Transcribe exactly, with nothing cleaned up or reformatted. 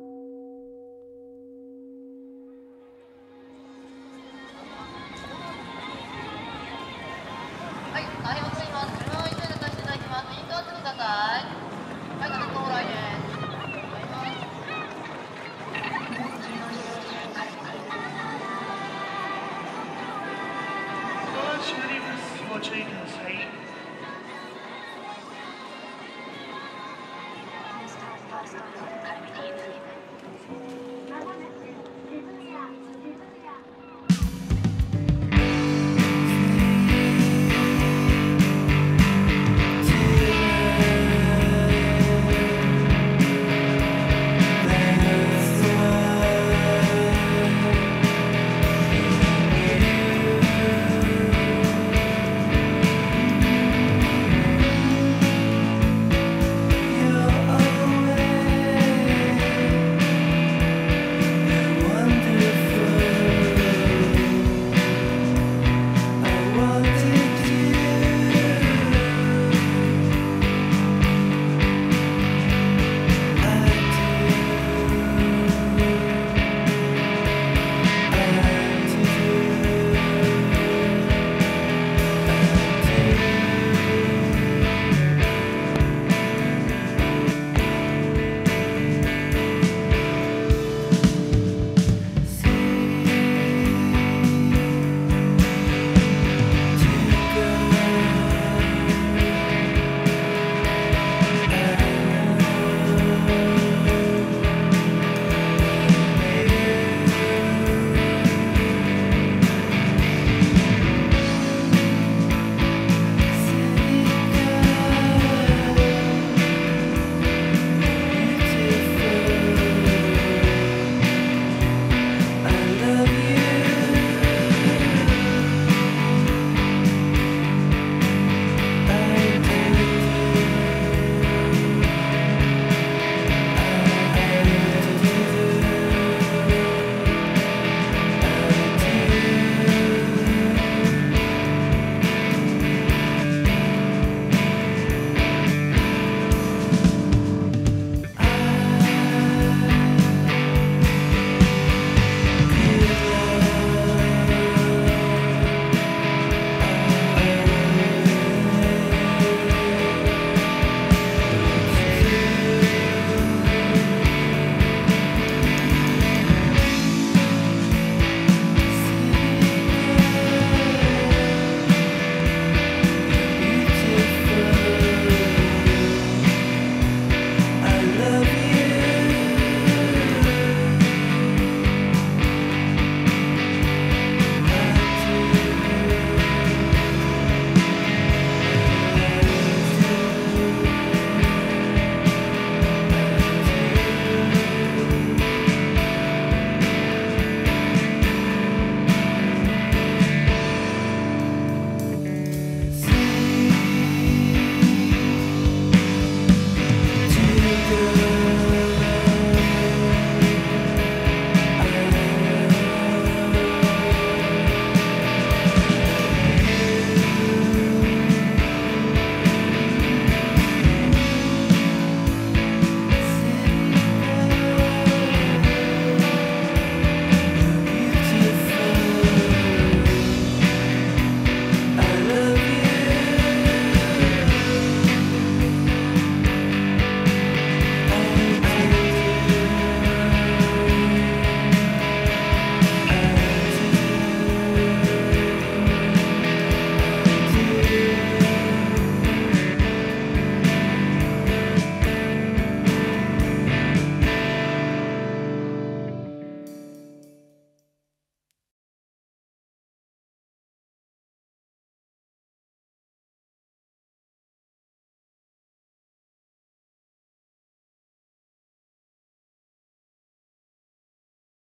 はい、大変お願いします。車を一度出させていただきます。インカーつください。はい、ご到来です。 Guys, ready for what you can say?